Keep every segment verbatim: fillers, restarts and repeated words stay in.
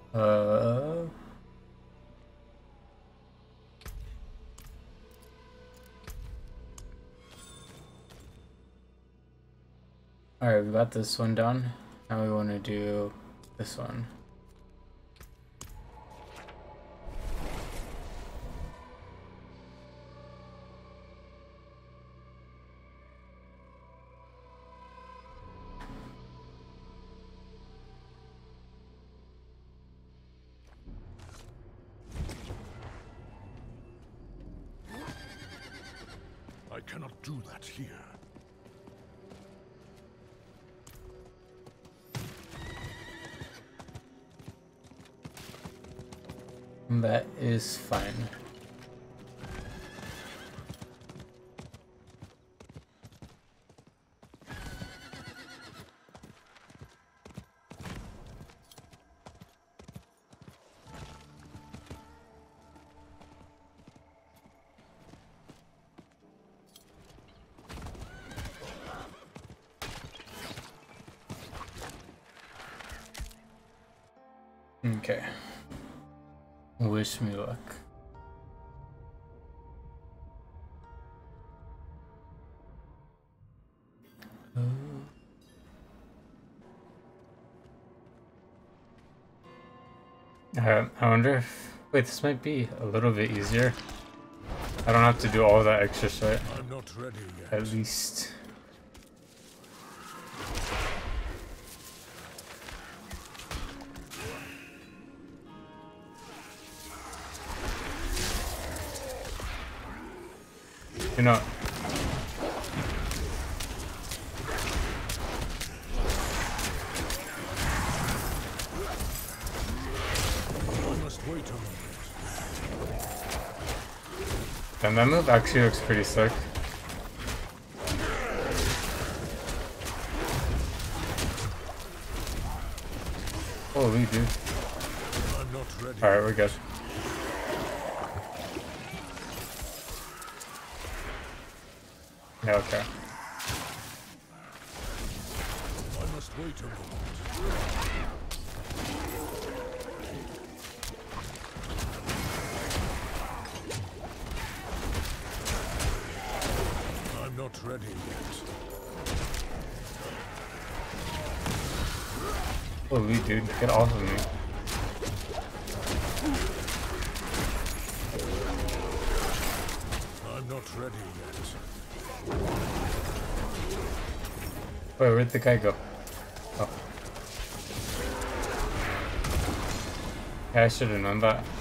Uh. Alright, we got this one done. Now we want to do this one. I cannot do that here. That is fine. Okay. Wish me luck. Uh, I wonder if... Wait, this might be a little bit easier. I don't have to do all that extra shit. I'm not ready yet. At least. You know... Wait a moment. And that move actually looks pretty sick. Holy dude. I'm not ready. Alright, we're good. Yeah, okay. I must wait a moment. I'm not ready yet. Holy dude, get off of me. I'm not ready yet. Wait, where'd the guy go? Oh. Yeah, I should have known that.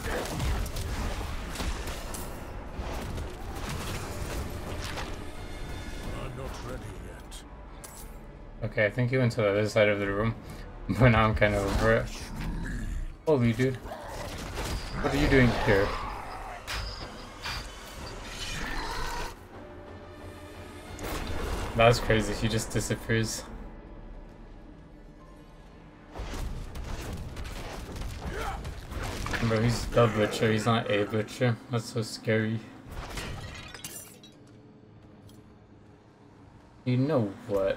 I'm not ready yet. Okay, I think he went to the other side of the room. But now I'm kind of over it. Holy dude. What are you doing here? That's crazy, he just disappears. Bro, he's the butcher, he's not a butcher. That's so scary. You know what?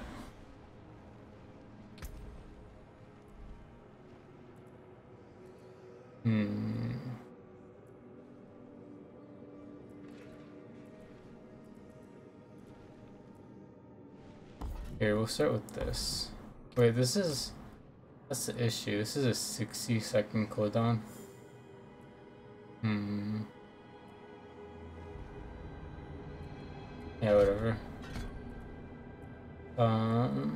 Hmm. Here, we'll start with this. Wait, this is... That's the issue. This is a sixty second cooldown. Hmm. Yeah, whatever. Um...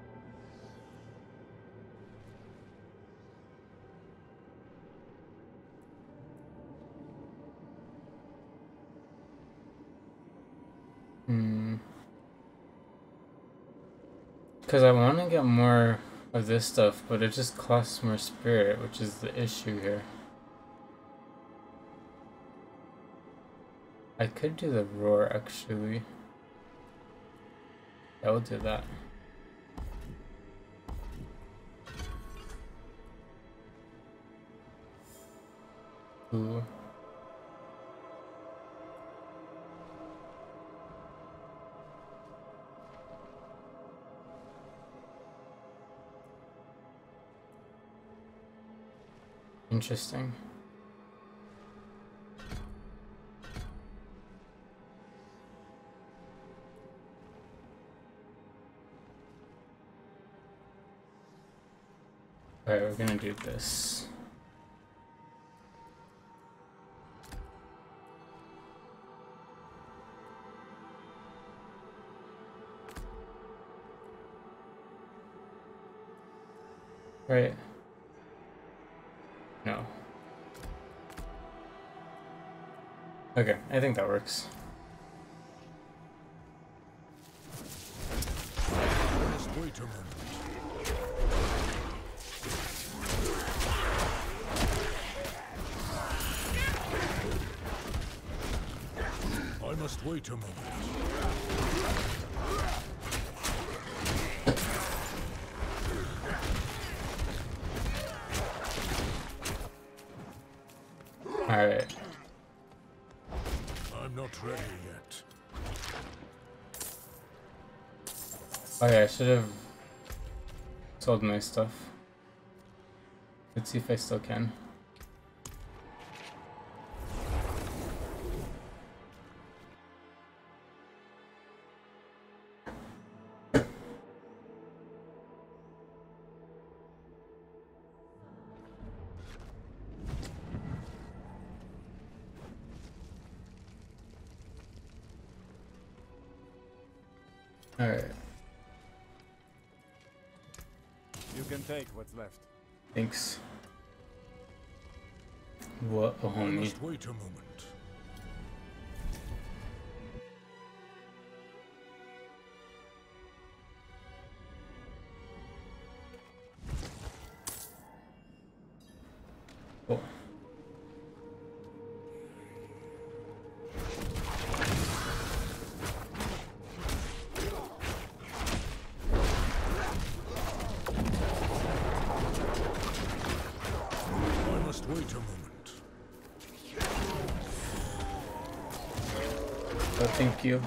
Hmm. Because I want to get more of this stuff, but it just costs more spirit, which is the issue here. I could do the roar, actually. I will do that. Ooh. Interesting. Alright, we're gonna do this. Right? No. Okay, I think that works. Just wait a moment. I must wait a moment. Alright. I'm not ready yet. Oh yeah, I should have sold my stuff. Let's see if I still can. Alright. You can take what's left. Thanks. What a I homie. must wait a moment. Cool. I must wait a moment. Oh, thank you.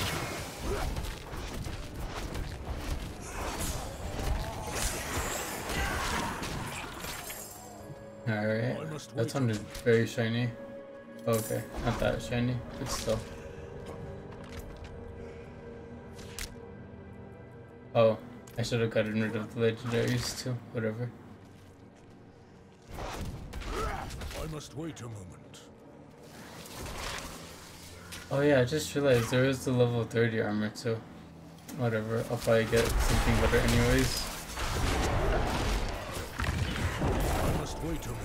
Alright. That sounded very shiny. Okay, not that shiny, but still. Oh, I should have gotten rid of the legendaries too. Whatever. I must wait a moment. Oh yeah, I just realized there is the level thirty armor too. Whatever, I'll probably get something better anyways. I must wait a moment.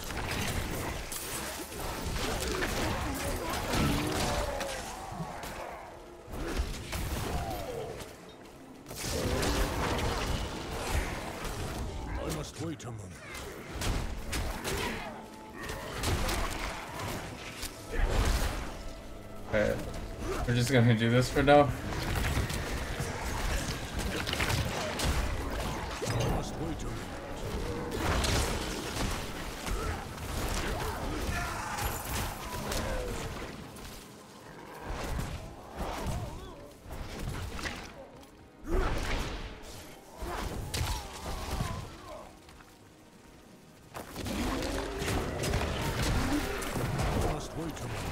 I must wait a moment. Alright, we're just gonna do this for now. I must wait a moment. I must wait a moment.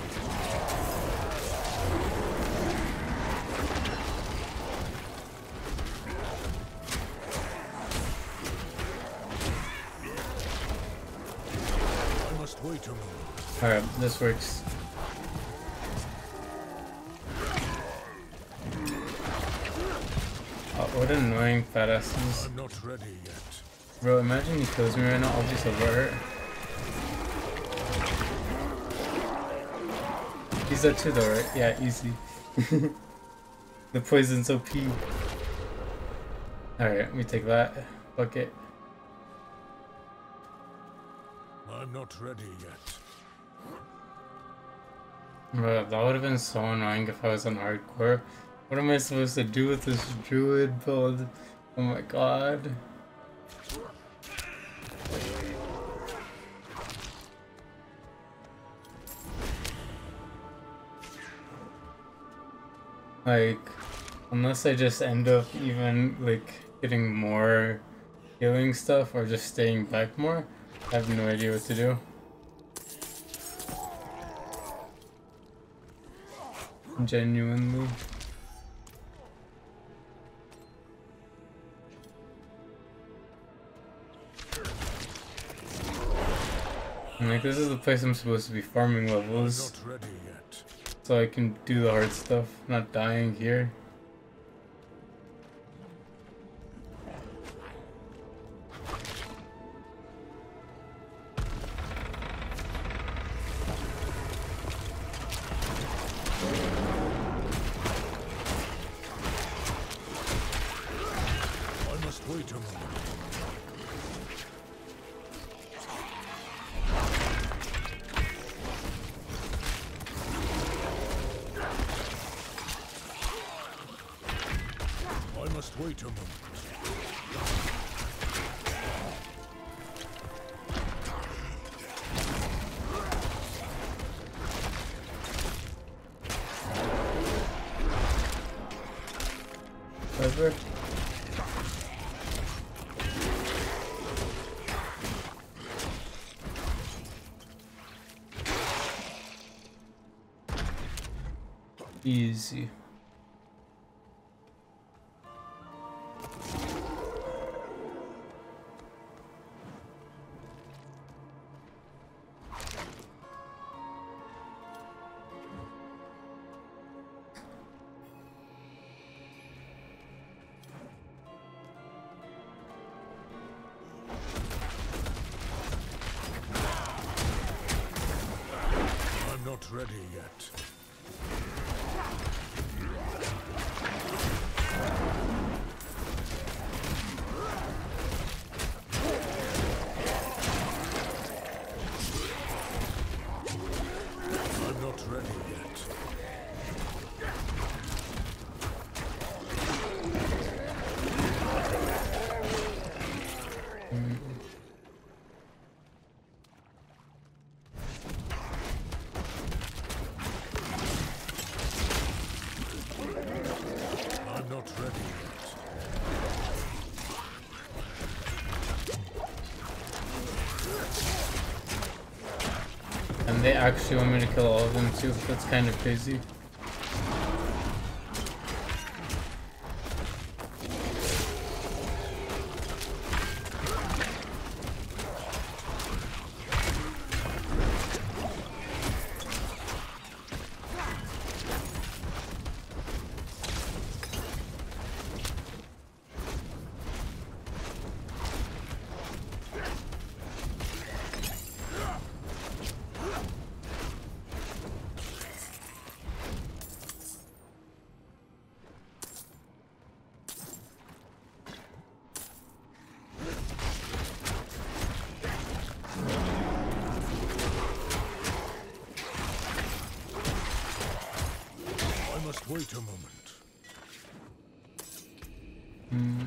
I must wait a moment. Alright, this works. Oh, what an annoying fat asses. I'm not ready yet. Bro, imagine he kills me right now, I'll be so hurt. He's dead too though, right? Yeah, easy. The poison's O P. Alright, we take that. Fuck it. I'm not ready yet. Bro, that would have been so annoying if I was on hardcore. What am I supposed to do with this druid build? Oh my god. Like, unless I just end up even, like, getting more healing stuff or just staying back more, I have no idea what to do. Genuinely. I'm like, this is the place I'm supposed to be farming levels. Not ready yet. So I can do the hard stuff, not dying here. I must wait a moment. I must wait a moment. Clever. Easy. I'm not ready yet. I'm not ready yet. I'm not ready yet. And they actually want me to kill all of them too. That's kind of crazy. I must wait a moment. Mm.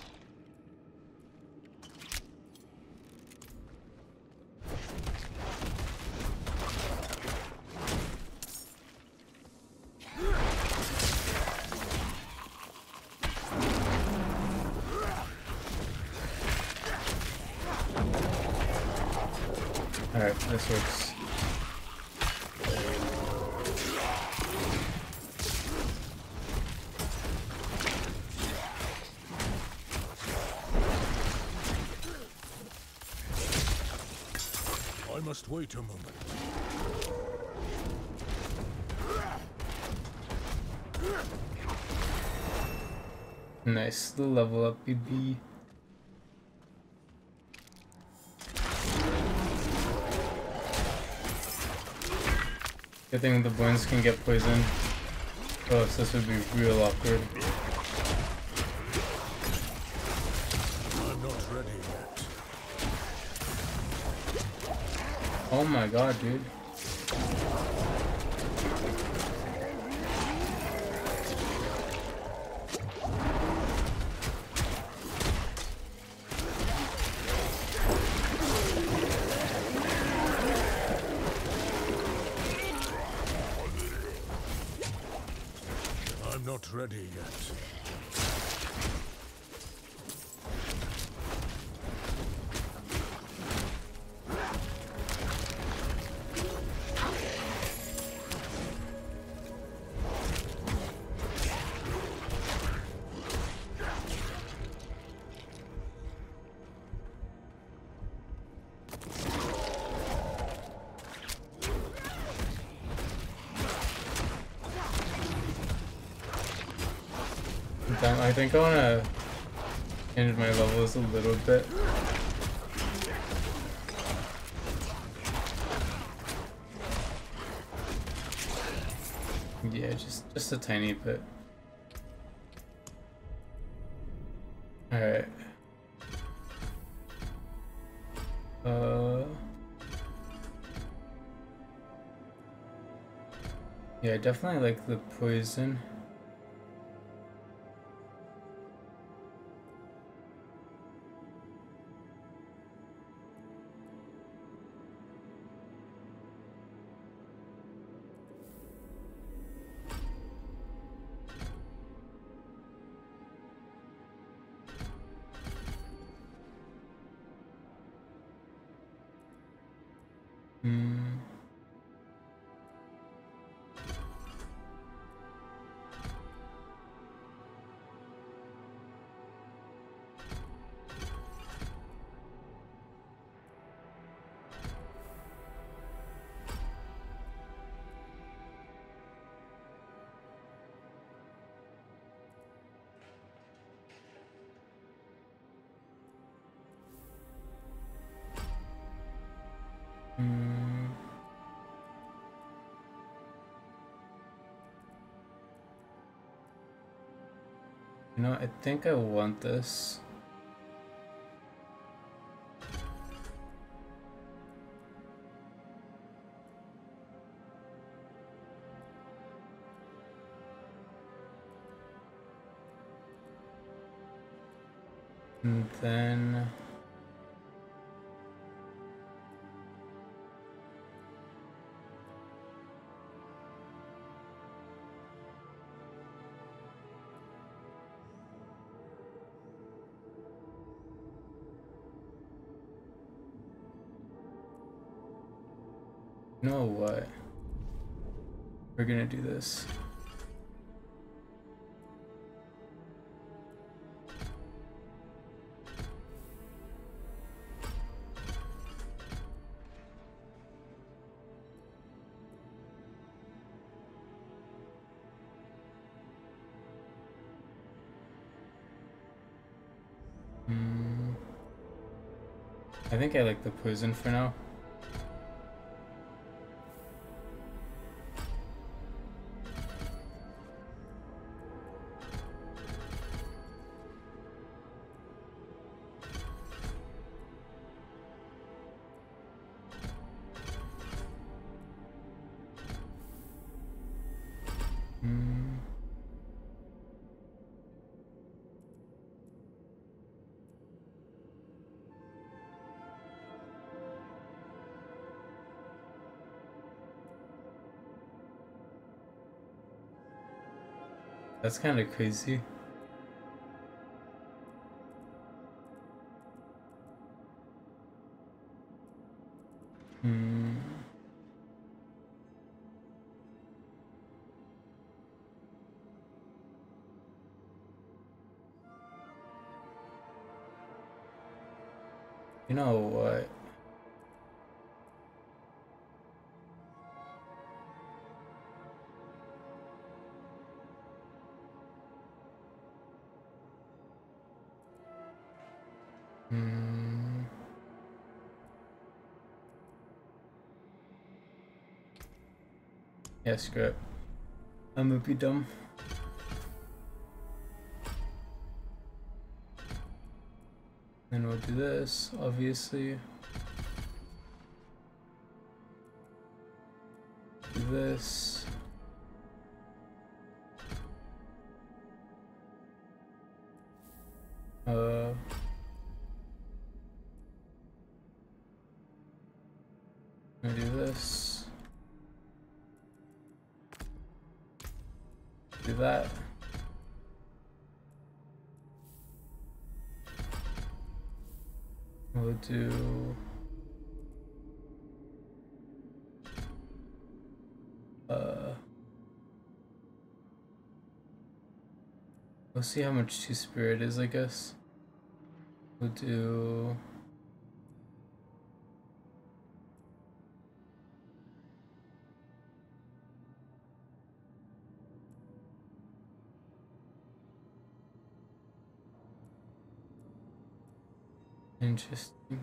Alright, this works. I must wait a moment. Nice, the level up, B B. Good thing the bones can get poisoned. Oh, so this would be real awkward. I'm not ready yet. Oh my god, dude. I'm not ready yet. time. I think I want to change my levels a little bit. Yeah, just just a tiny bit. All right. Uh. Yeah, I definitely like the poison. Hmm. Hmm. You know, I think I want this. And then you know what? We're gonna do this. Hmm. I think I like the poison for now. Hmm. That's kind of crazy. Hmm. You know what? Hmm. Yeah, screw it. I'm gonna be dumb. Then we'll do this, obviously. Do this. Uh. I'm gonna do this. Do that. We'll do uh we'll see how much two spirit is, I guess. We'll do Interesting.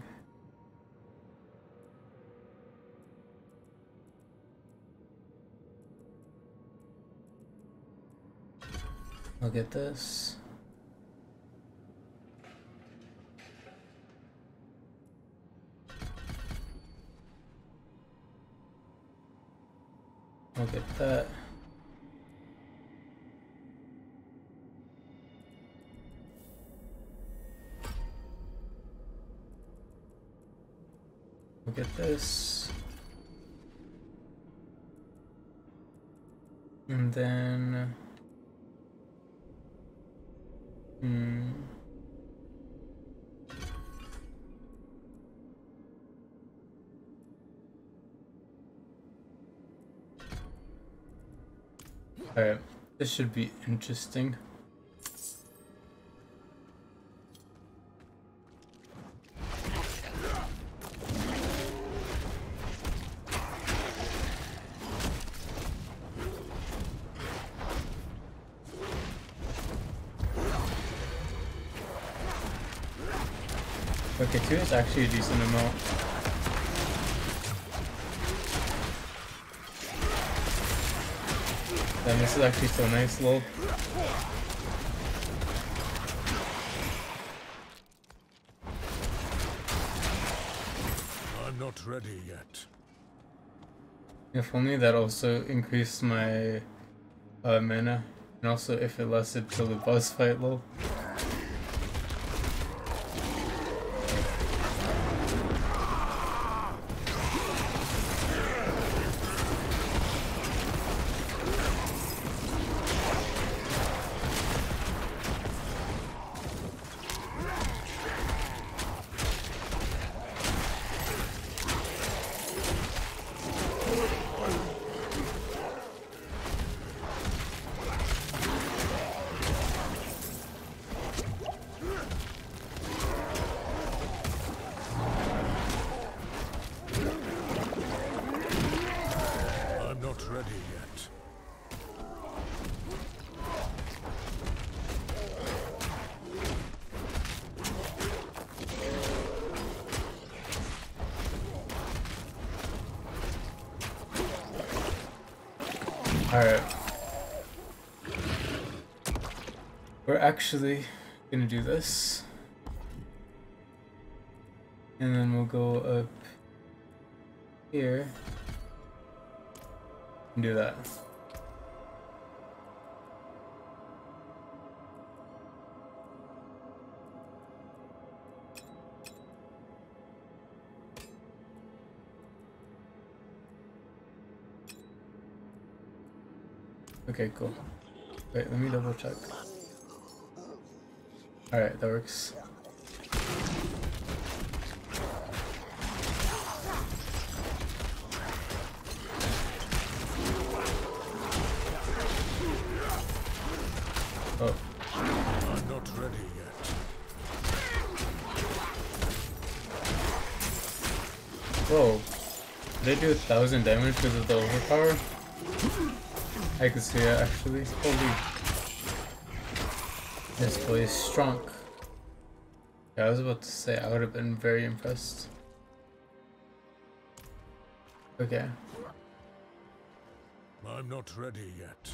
I'll get this. I'll get that. I'll get this. And then... Hmm... Alright, this should be interesting. Okay, two is actually a decent amount. And this is actually so nice, lol. I'm not ready yet. If only that also increased my uh, mana, and also if it lasted till the boss fight, lol. Alright. We're actually gonna do this. And then we'll go up here and do that. Okay, cool. Wait, let me double check. Alright, that works. Oh. I'm not ready yet. Whoa. Did I do a thousand damage because of the overpower? I can see it actually. Holy. This boy is strong. Yeah, I was about to say I would have been very impressed. Okay. I'm not ready yet.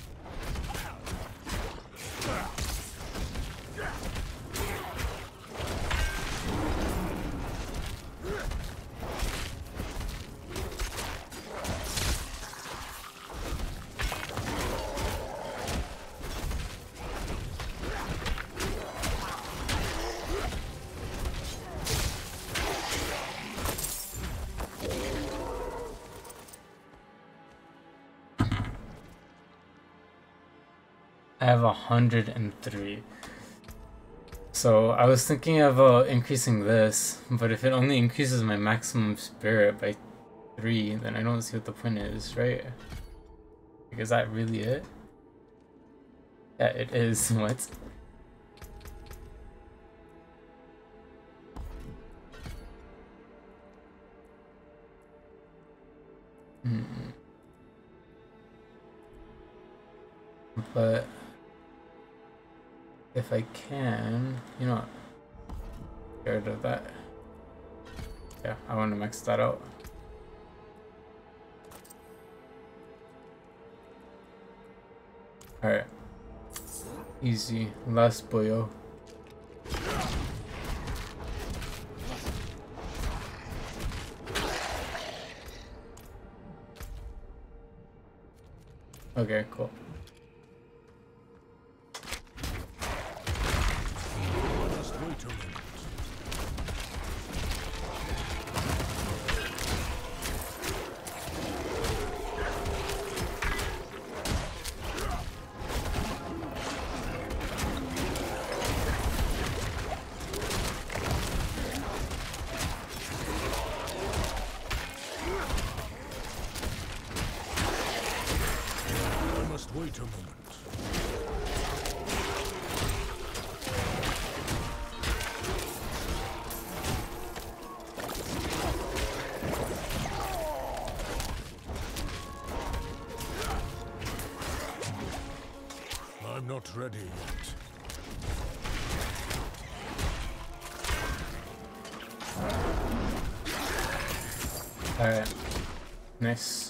I have a hundred and three. So I was thinking of uh, increasing this, but if it only increases my maximum spirit by three, then I don't see what the point is, right? Like, is that really it? Yeah, it is. What? Hmm. But if I can, you know what? Get rid of that. Yeah, I want to max that out. Alright. Easy. Last boyo. Okay, cool. Just wait a minute. I must wait a moment. I'm not ready yet. Alright. Nice.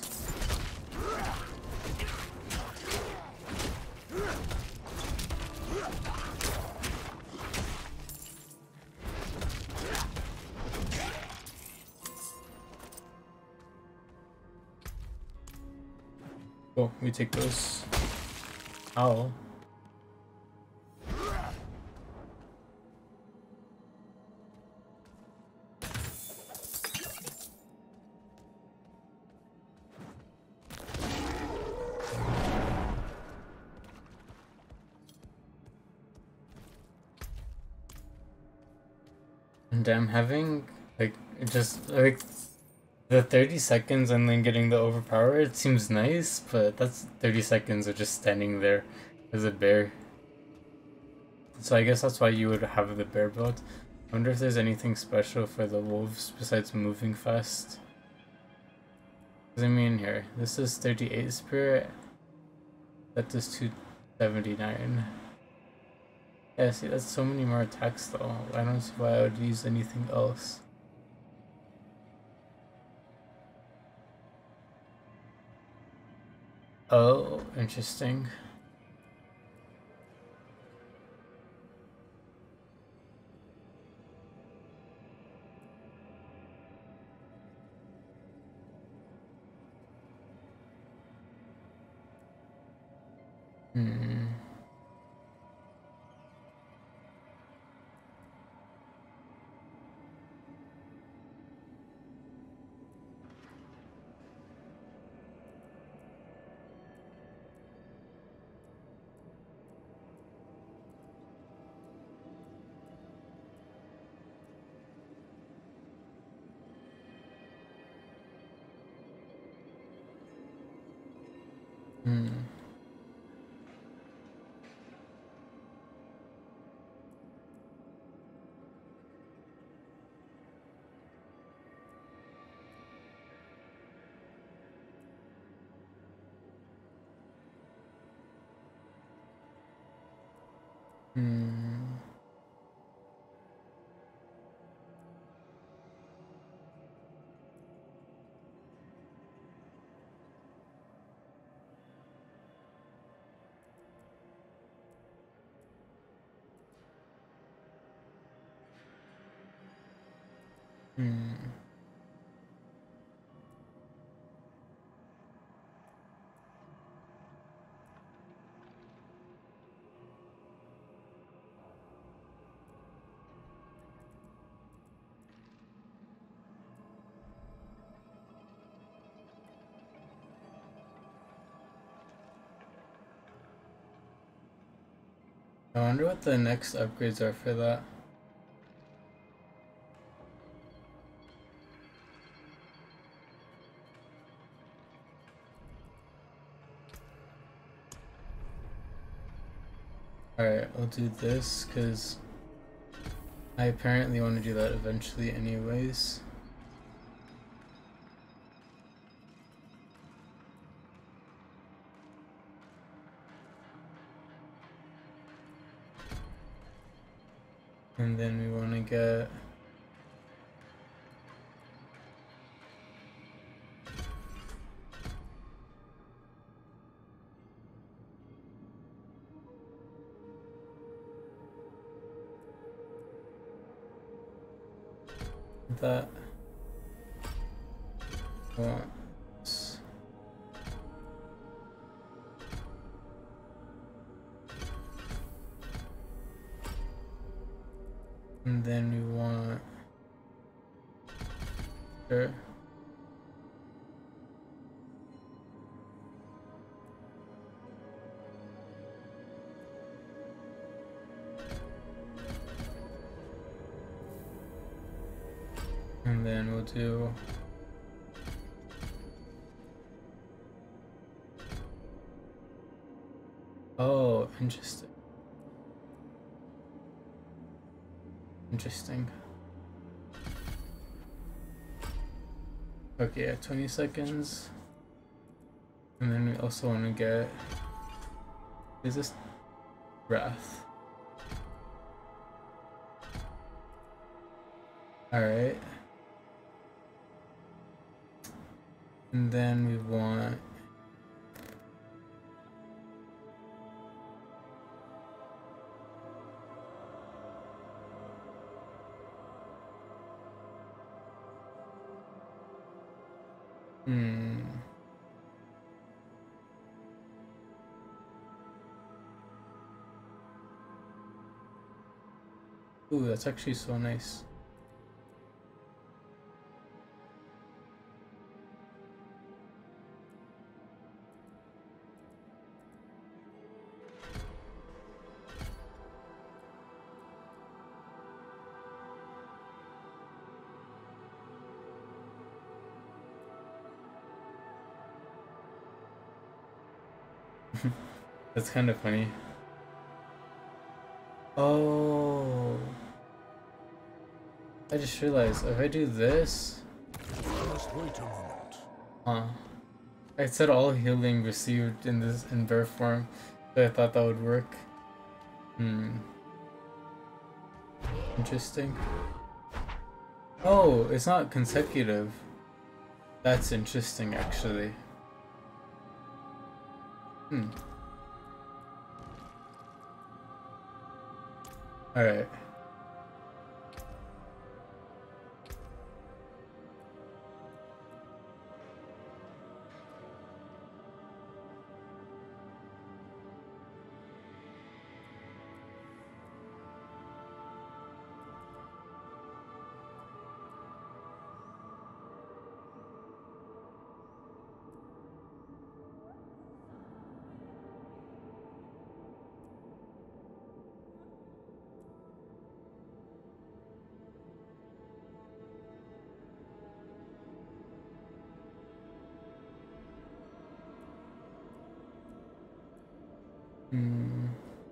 Cool, we take those. Ow. And I'm having like it just like the thirty seconds and then getting the overpower, it seems nice, but that's thirty seconds of just standing there as a bear. So I guess that's why you would have the bear build. I wonder if there's anything special for the wolves besides moving fast. Cause I mean here, this is thirty-eight spirit. That does two seventy-nine. Yeah, see, that's so many more attacks though. I don't see why I would use anything else. Oh, interesting. Hmm. Hmm. Hmm. Hmm. I wonder what the next upgrades are for that. Alright, I'll do this because I apparently want to do that eventually anyways. And then we want to get that once. And then we want sure. And then we'll do oh, interesting. Interesting. Okay, yeah, twenty seconds. And then we also want to get, is this Wrath? Alright. And then we want Hmm. Ooh, that's actually so nice. That's kind of funny. Oh, I just realized if I do this, I must wait a moment. huh? I said all healing received in this in birth form, so I thought that would work. Hmm. Interesting. Oh, it's not consecutive. That's interesting, actually. Hmm. All right. Hmm.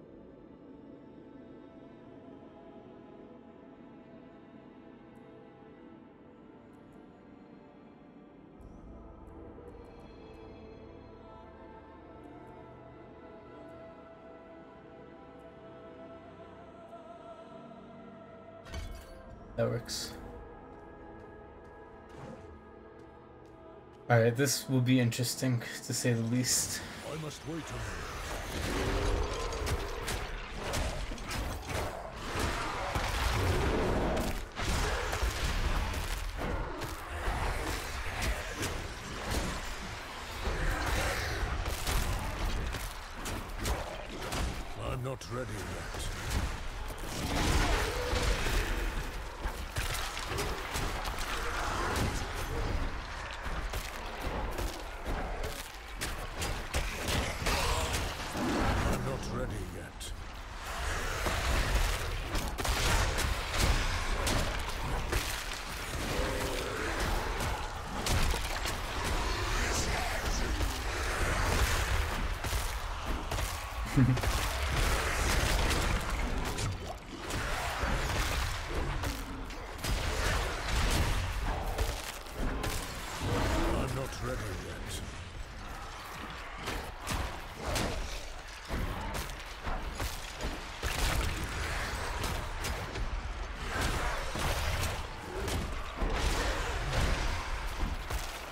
That works. Alright, this will be interesting to say the least. I must wait a moment. I'm not ready yet. I'm not ready yet. I'm not ready yet.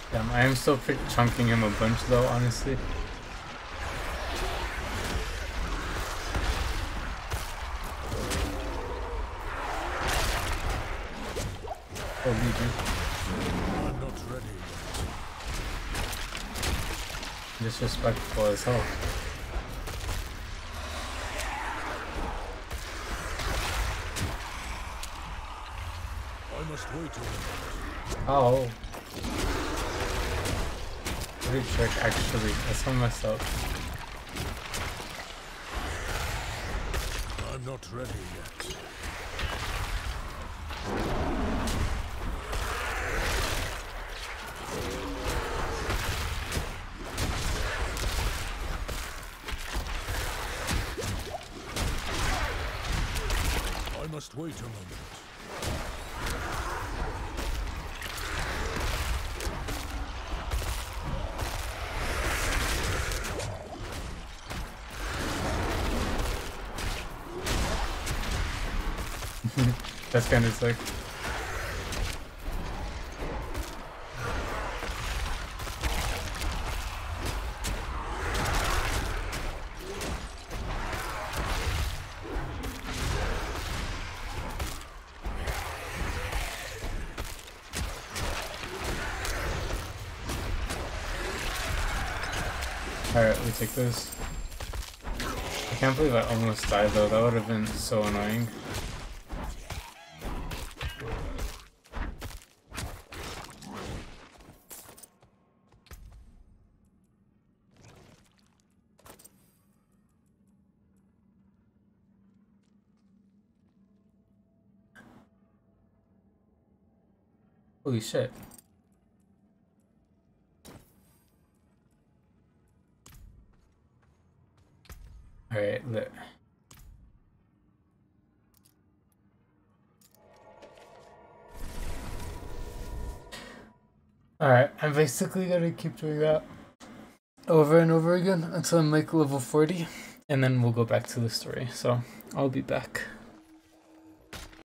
Damn, I am still pretty chunking him a bunch though, honestly. Oh, you do. I'm not ready yet. Disrespectful as hell. I must wait a minute. Oh. Pretty trick, actually. That's so messed up. I'm not ready yet. I must wait a moment. That's kind of sick. Alright, we take this. I can't believe I almost died though, that would have been so annoying. Holy shit. Alright, lit. Alright, I'm basically gonna keep doing that over and over again until I'm like level forty, and then we'll go back to the story. So, I'll be back.